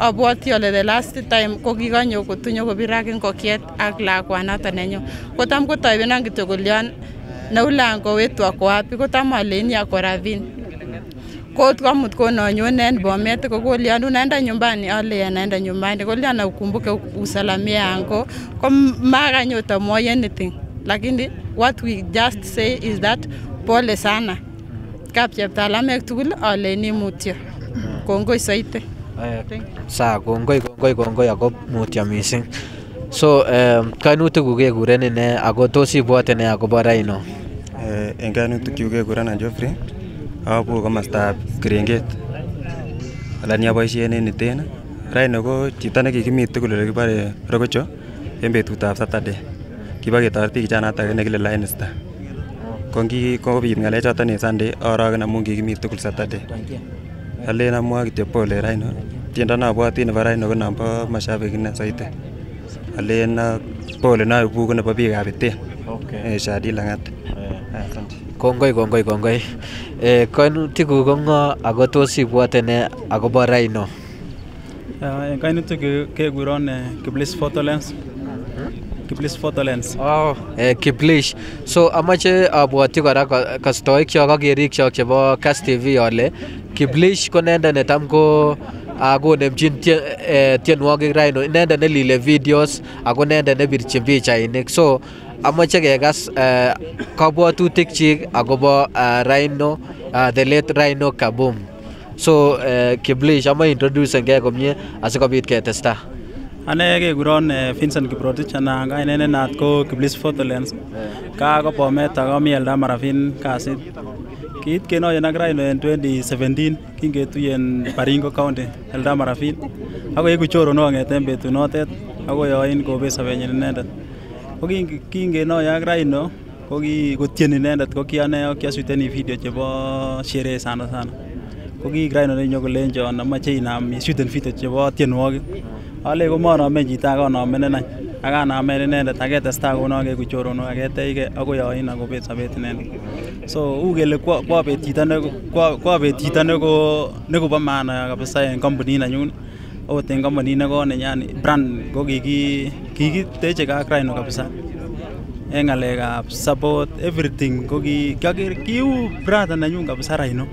abwati ale the last time ko kikanyo kotunyo kobirak ngokiet ak lakwanoto nenyo kotam kotoibenan kityo kolyon neulango wetu ako wapi kotam aleni ako ravin kot kamut konanyone Bomet kokolyon unaenda nyumbani ale anaenda nyumbani kolyon ukumbuke usalamia yangu kwa makanyota moy anything lakini what we just say is that pole sana kap cheptalamek tugul aleni mutyo kongoi saite sa kongoi kongoi kongoi ako mutyo mising so um, kainutik ku kekuren ine ako tos ibwote ne akobo Rhino? Eh, en kainutik chu kekurenan Geoffrey abu komostab Keringet alani aboisien en iten. Rhino ko chito nekikimi tugul ole kibore Rokocho en betutab Saturday kibaketoret biik chanatak nekile Lion Star ko ngi kobit ngalechoton en Sunday aragen amun kikimi tugul Saturday. Alen amwa kityo pole Rhino, tiendo nabwoti nebo Rhino ko nombo mashabik ine soiti. Alen pole naibu ko nebo biikab Iten. Okay. Shadi Langat. Kongoi kongoi kongoi. Eh kainutik ku ko ngo ako tos ibwote ne akobo Rhino? Eh kainutik kekuron Kiblis Photolens. Kiblis Photolens. Oh, eh Kiblis. So amache abwoti kora kastoik kyok ak kerik kyok chebo Kass T V ale Kiblis ko nenda netam ko akonemchin tienwogik Rhino, inendet nelile videos ako inendet nebirchin pichainik. So amache kekas kabwatutik chik akobo Rhino, the late Rhino Kaboom. So Kiblis amache introduce ngee komie asikobit ketesta. Ane kekuron Vincent Kiprotich anan kainet naat ko Kiblis Photolens. Ka ko Bomet ako mi Elda Marafin kasit. Kiit kenoyen ak Rhino en twenty seventeen kingetuyen Baringo County Elda Marafin. Ako yeku choronok ngeten betunotet ako yoin kobet sobenyin inendet. Ko kingenoye ak Rhino ko kotien inendet ko kiane ak kiasuteni video chebo sherehe sana sana. Ko ki Rhino nenyo kolenjon amache inam isuten video chebo tienwogik. Ale ko manome chito ak anamen inany. Ak anamen inendet ak ketestai konon keku choronok ak keteige akoi yoin akobet sobet inendet. So u kele kwabet chito ne kwabet chito neko nekobo maana kabisa en company nenyun. Ot en company neko nenyani brand ko kiki kikiteche ak Rhino kabisa. En ngalekab support everything ko ki kiu brand nenyun kabisa Rhino.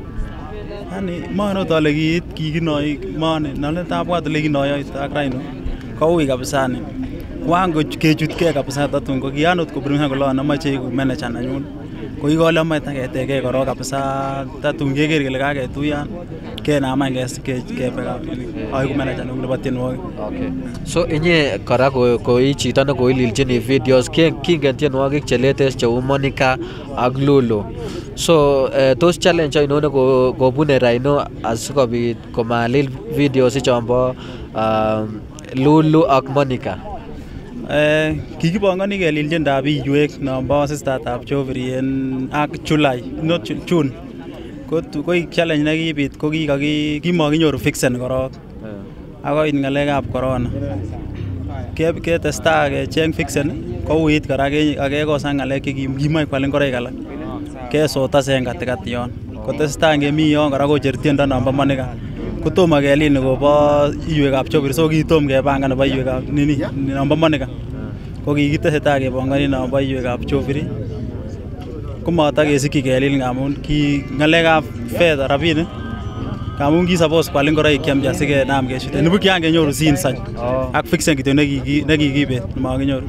Yani manot ale kiit kikinoi mane naletab bwat ole kinoyo ak Rhino. Ko ui kabisa ni. Wango kechutkee kabisa tatun ko kianot ko bring ko lon amache iku manager nenyun. Ko ikole amache taketeke korok kabisa tatun keker kele kaketuyan kenam ke kebe aiku manager nebo tienwogik. Okay. So inye kora ko ko i chito ne koililchini videos kingen tienwogik che latest cheu Monica ak Lulu. So uh, tos challenge aino ne ko kobune Rhino asikobit komalil videos chombo uh, Lulu ak Monica? Eh kikibongoni kelilchin dabiywek nombo sistertab Geoffrey en ak July not June. Ko ko challenge nekibit ko kikaki kimakinyoru fixen korok. Akoi ngalekab corona. Ke ketesta kecheng fixen ko uit kora akekosan ngalek chekimoe kwal ngoroik alak. Kesota sen katikati yon. Kotesta ngemi yon kora kocher tiendo nombo Monica. Kotomo kelil nekobo iywekab Geoffrey so kitom kepangan nebo iywekab nini nombo Monica. Ko kikitesetai kepongoni nombo iywekab Geoffrey. Komata kesikyi kelil ngamun ki ngalekab fedha rabinik. Ngamun ki suppose kwal ngoroik kiamja sikenam keshute. Nibu kiangenyoru sin sany. Ak fixen kityo nekiki nekikibet makinyoru.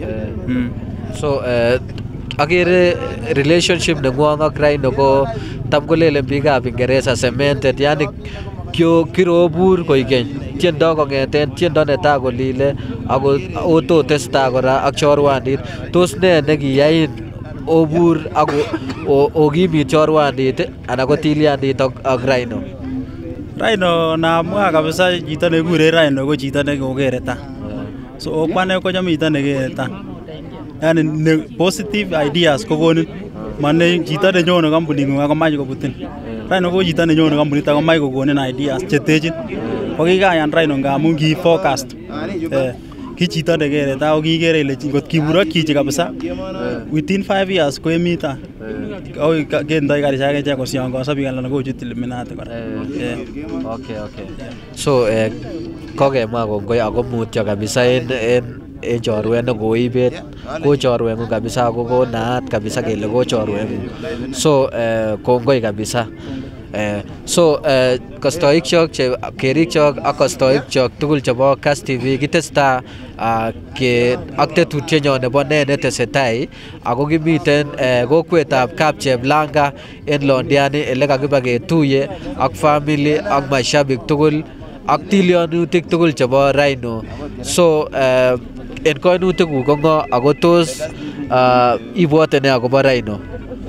So uh, agere relationship nengwong ak Rhino ko tam kolelen biikab Ingereza cemented, yani kyo kirobur koigeny tiendo kongeten tiendo netai kolile ako ototestai kora ak chorwandit. Tos ne nekiyain obur ak okimit chorwandit anan ko tiliandit ak Rhino? Rhino namwa kabisa chito nekure Rhino ko chito nekokere ta. So okwane kochome chito nekere ta. Yani positive ideas kokonin. Mane chito nenyone company ngung akomache kobutin. Rhino ko chito nenyone company ta komache kokonin ideas chetechin. Ko kikayan Rhino ngamun ki forecast. Eh ki chito nekere ta ko kikere ile ngot kiburo kichi kabisa. Within five years ko emita. Oi kendoi karishek ake kosiongoso biik alak kochut Illuminati kora. Okay, okay. So uh, kokemwa kongoi ako mutyo kabisa en en en chorwet nekoibet ko chorweng'ung kabisa ako ko naat kabisa kele ko chorweng'ung so eh, kongoi kabisa eh, so eh, kostoik chok che kerik chok ak kostoik chok tugul chebo Kass T V kitesta uh, ke ak tetutienyo nebo ne netesetai ako kimiten eh, kokwetab Kapcheblanga en Londiani ele kakiba ketuye ak family ak mashabik tugul ak tilionutik tugul chebo Rhino so uh, en kainutik ko ngo ako tos uh, ibwote ne akobo Rhino.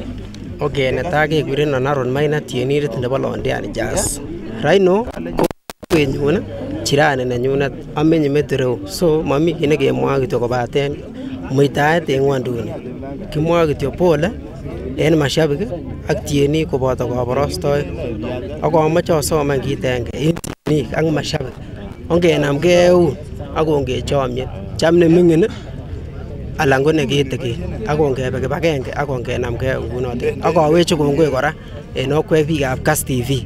Okay, netai kekuren Aaron Maina tienindet nebo Londiani Jazz. Rhino ko kwenyun jirani nenyunet amenye Metro so mami kit nekemwoe kityo kobaten muitaet en ngwonduni. Kimwoe kityo pole en mashabik ak tienik koboto kabarastoik ak amoche asoman kit agenge en tienik ak mashabik ongenamgei eun ak ongechomie cham neming'in alan ko nekitikin ak ongebe kibagenge ak ongenamgei ngunoton ak aweche kongoi kora en okwek biikab Kass T V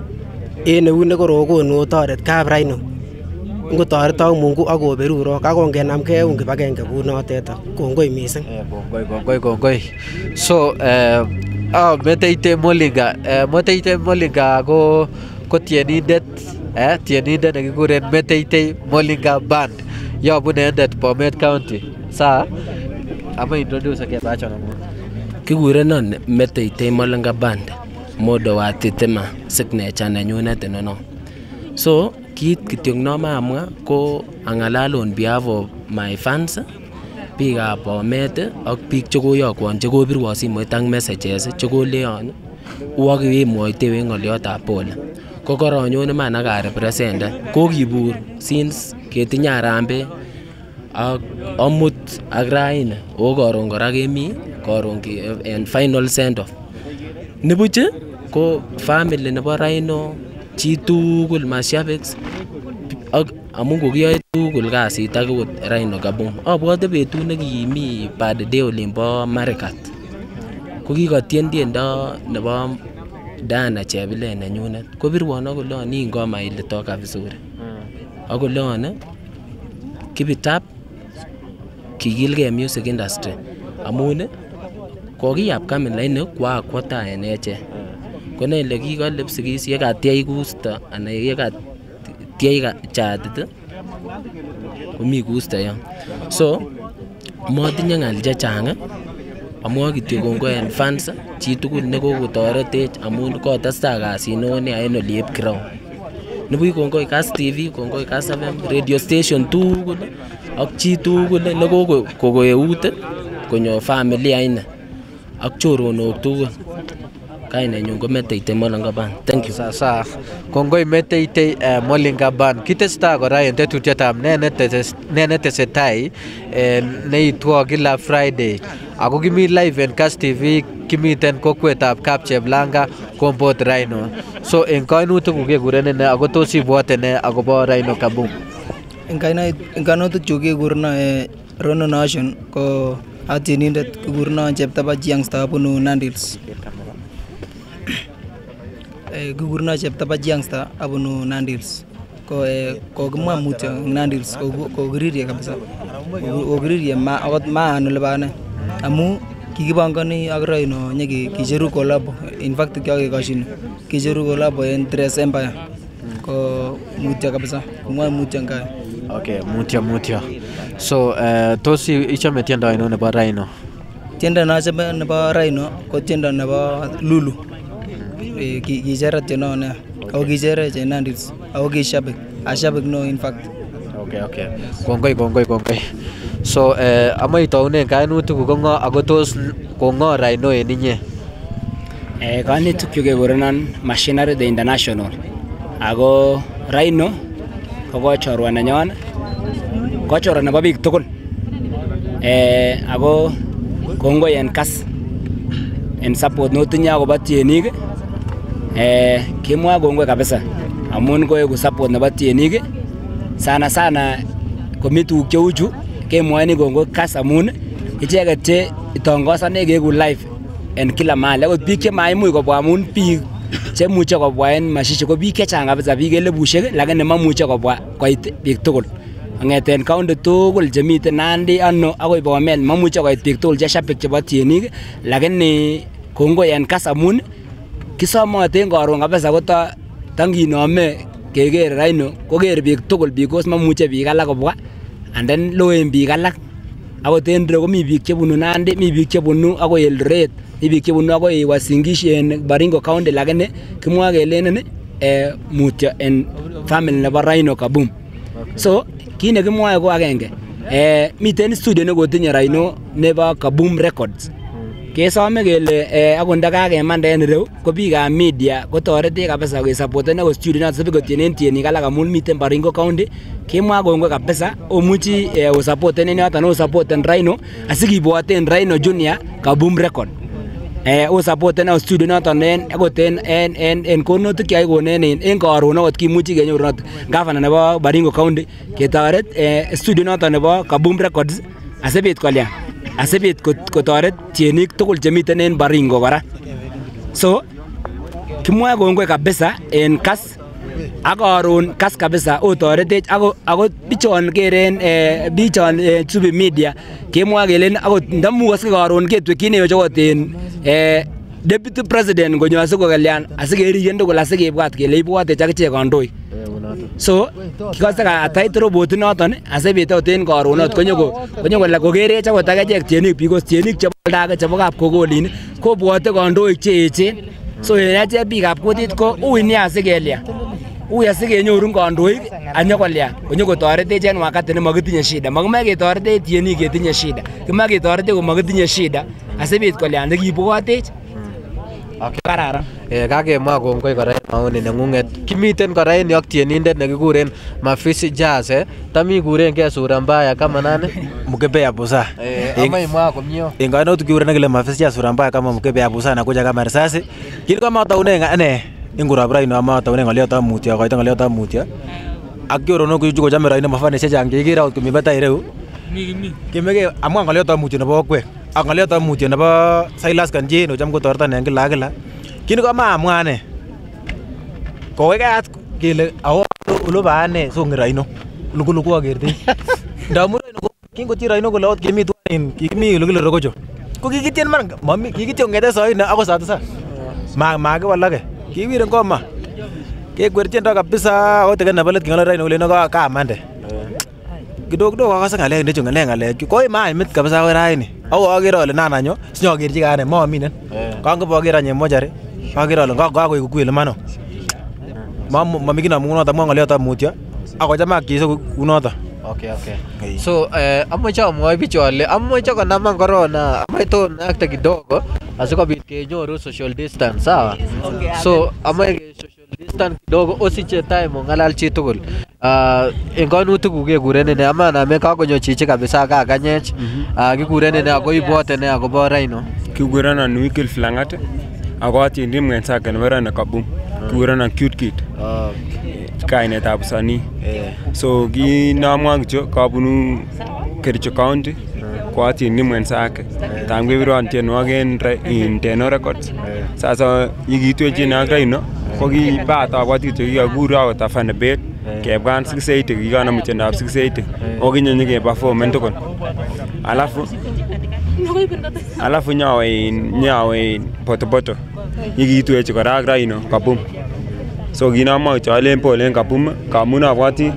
en eut nekorokonu otoret kap Rhino ngotoretok Mungu ak oberurok ak ongenamgei eun kibagenge kunotet kongoi mising. Kongoi kongoi kongoi so eh ah Meteite Molinga eh Meteite Molinga ko ko tienindet eh tienindet nekikuren Meteite Molinga Band yobu inendet Bomet County sa ama introduce ke bacho na kikurenon Meteite Molinga Band modo wa Titima signature nenyunet inono so kit kityok nomamwa ko angalal on behalf of my fans biikab Bomet ak biik chekoyokwon chekobirwon simoit ak messages chekoleon uwakimwoitewe ng'oliotab pole ko koronyone man ak arepresenten kokibur since ketinye arambe ak amut ak raini o koron kora kemi koron en final send off nibuch ko family nebo Rhino chitugul mashabik ak amun kokiyoe tugul kasit ak Rhino Kaboom abwote betut nekimi birthday olimbo Marikat ko kikotien tiendo nebo Diana Chebilet nenyunet kobirwon akolon ii ngoma ilitoka vizuri akolon kibitap kikilgei music industry amun kokiyap kamera ini kwa kwata en eche kone ile kikolip sigis yekatyai kusto ana yekatyai chatit komi kusto yon so motinye ngal chechang amwa kityo kongoi en fans chitugul nekokotoretech amun kotestai kasit neo nea en oliep ground nibuch kongoi Kass T V kongoi Kass F M radio station tugul ak chitugul nekoko eut konyo familia ine ak choronok tugul kainenyun ko Meteite Molinga Band. Thank you. Sasa kongoi Meteite uh, Molinga Band. Kitestai kora en tetutietab ne netesetai neitwo kila Friday ako kimi live en Kass T V kimiten kokwetab Kapcheblanga Kombot Rhino so en kainutik kekuren ne ako tos ibwote ne akobo Rhino Kaboom. En kainutik chu kekurenon Rono Nation ko atienindet kikurenon Cheptabach Youngster abunu Nandils. Kikurenon Cheptabach Youngster abunu Nandils ko kokimwa mutyo Nandils kokiririe kabisa kokiririe ma akot maan ole bane amu kikipangani ak Rhino nyekicheru collab in fact kyakekoshin kicheru collab en Tres Empire ko mutyo kabisa kumwa mutyo ngai. Okay, mutyo mutyo so uh, tos ichome tiendo ainon nebo Rhino? Tiendo nachome nebo Rhino ko tiendo nebo Lulu. Eh, kicheret tiendo ne ako kicherech en Nandils ako kishabik ashabik no in fact. Okay, okay. Kongoi kongoi kongoi. So eh ama itaunen kainutik ko ngo ako tos ko ngo Rhino en inye? Eh kainutik chu kekurenon Machinery the International. Ako Rhino ko ko chorwa nenyon. Ko chorwa nebo biik tugul. Eh ako kongoi en Kass en support notinye akobo tienik. Eh kimwa kongoi kabisa amun koeku support nebo tienik sana sana komi tuguk cheu chu kemwoini kongoi Kass amun icheket che itongosane keeku live en kila mahali akot biik chemaimuch kobwa amun biik chemuche kobwa en mashishi ko biik chechang kabisa, biik elibushek lakini mamuche kobwa koit biik tugul. Ngeten county tugul chemiten Nandi ano akoi Bomet mamuche koit biik tugul che shabik chebo tienik, lakini kongoi en kas amun kisomoten karon kabisa ko tanginome keker Rhino koker biik tugul because mamuche biik alak kobwa and then loen biik alak. Akot en ireu komi biik chebunu Nandi, mi biik chebunu akoi Eldoret, mi biik chebunu akoi Uasin Gishu en Baringo County, lakini kimwa kelenen eh mutyo en family nebo Rhino Kaboom. So kit nekimwoe ko agenge, eh miten studio nekotinye Rhino nebo Kaboom Records. Kesome kele eh akot ndakakemanda en ireu ko biikab media kotoretech kabisa kesupporten ako studio noto sibi kotienen tienik alak amun miten Baringo County. Kemwa kongoi kabisa omuchi eh osupporten en yoton, osupporten Rhino asikibwoten Rhino Junior Kaboom Record. Eh osupporten ako studio noton en akot en en en en konutik chai konen en karon akot kimuchi kenyoru governor nebo Baringo County ketoret eh studio noton nebo Kaboom Records asibit kolya asibit kotoret tienik tugul chemiten en Baringo kora. So kimwoe kongoi kabisa en kas ak karon kas kabisa otoretech ako ako bichon keren eh bichon subi media kemwoe kelen akot ndamukase karon ketwekyin yochot en eh deputy president konyo asikokelyan asikeriyen tugul asikebwat kele ibwatech akichek kandoik. So kikose ka tight robot noton asibit ot en karonot konyoko konyoko la kokerech akot akechek tienik because tienik chebo aldake chebo kap kokolin kobwote kandoik che echen. So en achek biikab kutit ko ui nia asikelya, ui asikenyorun kandoik anyokolya konyokotoretech en wakati nemakitinye shida. Makimoe ketoretech tienik ketinye shida, kimoe ketoretech komakitinye shida asibit kolya nekibwatech. Okay. Kararan. Eh kakemwa kongoi kora maoni nengunget. Kimiten kora en yok tienindet nekikuren Mafisi Jazz eh. Tam ikurengei sura mbaya kama nani? Mkebe Abusa. Eh ama imwa komio. Ingawa no tukiurana kile Mafisi Jazz sura mbaya kama Mkebe Abusa na kuja kama risasi. Kile kama taunenga ane ingura Rhino ama taunenga leo ta mutia kwa leo ta mutia. Akioro no kujuko jame Rhino mafane chechang kikira ut kumibata ireu. Mimi. Kimege amwa leo ta mutia nebo kwe. Angalia ta mutyo nebo Silas Kanje no cham kotorta ne kila kila kini ko maamwa ane kowekat kele awo ulobane so ngi Rhino lugulugu agerte ndamu Rhino kingo ti Rhino ko lot kimi tuan kimi lugulu rogojo ko kikitien man mami kikitio ngete so ina ako sa sa ma ma ke walake kiwire ngoma ke kwerchen ndo kabisa ote kana balet ngalo Rhino le no ka amande kidogo kidogo akase ngale ndicho ngale ngale ko ma mit kabisa we raini awo agere ole nana nyo sinyokerchi kane mo minen kango boger anye mojare agere ole ngako ko kukwele mano mam mamikina mungono ta ngale ta mutya ako jama kiso unoto. Okay, okay. So eh amoche amwoi bichu ale amoche konaman corona amoche to nakta kidogo asikobit kenyoru social distance sawa. So amoche social distance kidogo osiche time ngalal chi tugul. Ah en kanutik kekuren ne amana me kakonyo chichi kabisa kakanyech. Ah kikuren ne ako ibwote ne akobo Rhino. Kikuren an Wikil Flangat ako atiendi mwenzake nebo Rhino Kaboom. Kikuren an Cute Kid. Kainetab usanii. So kinamwa kityo kabunu Kericho County kwa atiendi mwenzake. Tam kebiron tienwogik en Teno Records. Sasa yikitwechin ak Rhino ko kibata abwati kityo kikakur akot afane bet kebwan six eighty kikanam tiendab six eighty o kinyenye keperformen tugul. Alafu alafu nyawe nyawe potopoto yikitwechi kora ak Rhino Kaboom. So kinamwa chalen pole en Kaboom kamun abwati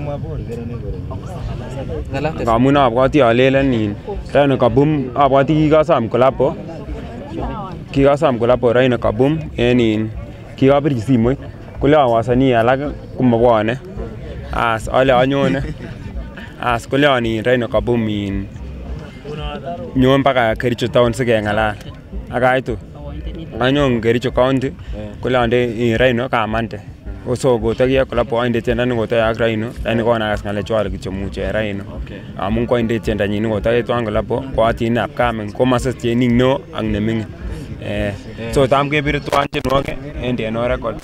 kamun abwati alelen in Rhino Kaboom abwati kikasam kolabo kikasam kolabo Rhino Kaboom en in kikabirchi simoit kole wasanii alak komabwane as ale anyone as kole ani Rhino Kaboom in nyon mpaka Kericho town sikeng'alal akaitu anyon Kericho County kole ande Rhino kamante oso gotakia kolabo ande tenda ngoto ak Rhino yani kona as ngale chwal kityo muche Rhino amun ko ande tenda nyini gotakia to angolabo ko atini upcoming ko masas tiening no ang neming eh so tam ke bir to anje noke ende no records.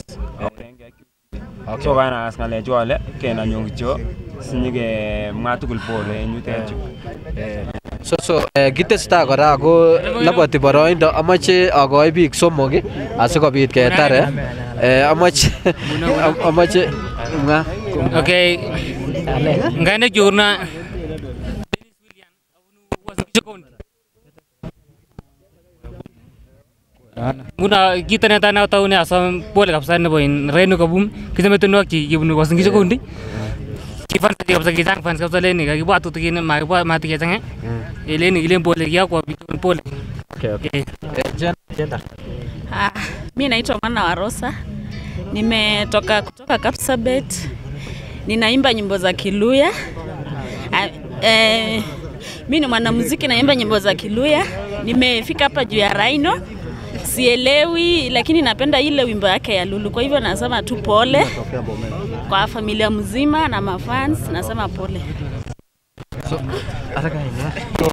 So kana as ngale chwal kena nyong kityo sinyige mwatukul pole nyutechu. So so kitesta kora ako labati boroindo amache akoi biik somok asikobit ketare Eh amache amache nga. Okay. Ngane jurna Muna kita na tanaw taon ni asam pole kapsa na boin Rhino Kaboom kita metuno ki gibnu wasing ki jokondi ki fan ti kapsa ki jang fans kapsa le ni ka ki batu ti ni ma ba ma ti jang e le ni gilen pole ya kwa biton pole. Okay, okay. Jen jenda. Ah, mimi naitwa Mwana wa Rosa. Nimetoka kutoka Kapsabet. Ninaimba nyimbo za Kiluya. Ah, eh, mimi ni mwanamuziki naimba nyimbo za Kiluya. Nimefika hapa juu ya Rhino. Sielewi lakini napenda ile wimbo yake ya Lulu. Kwa hivyo nasema tu pole kwa familia mzima na mafans, nasema pole. So, ataka ina.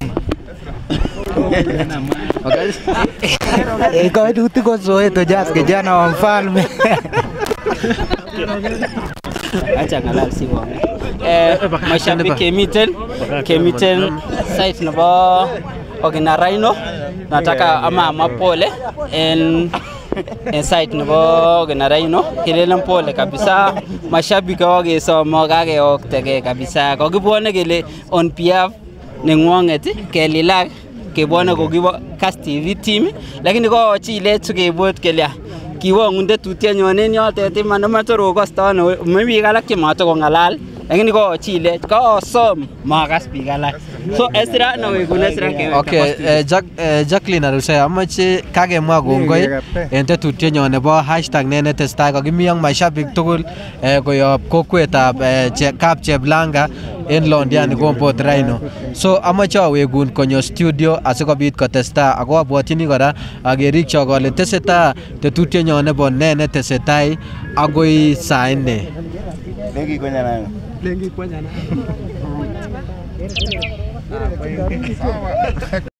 Eh, kwa hiyo tuko Soweto just kijana wa mfalme. Acha ngalal si wong. Eh, mashabiki Kemiten, Kemiten site nabo ogina Rhino. Nataka ama ama pole en en site nabo ogina Rhino. Kilelen pole kabisa. Mashabiki wage somo kage oktege kabisa. Kokibone kele on behalf nengwanget kelilak kebone kokibo Cast T V team lakini ko chile tukebot kelya kiwongunde tutyenyonen yotet iman matoro kostano mebi alak chemato kongalal lakini ko chile ko som makas biik alak so Ezra na wekun Ezra ke. Okay, eh, Jack eh, Jacqueline Aruse amache kagemwa kongoi en tetutyenyon nebo hashtag nenetestai kokimi ak mashabik tugul eh, koyob kokwetab eh, kap Cheblanga en Londiani Kombot Rhino. So amache awekun konyo studio asikobit kotestai ako abwatyini kora akerikyo kole tesetai tetutyenyon nebo nenetesetai agoi saa nne. Lengi kwenya nayo. Lengi kwenya nayo.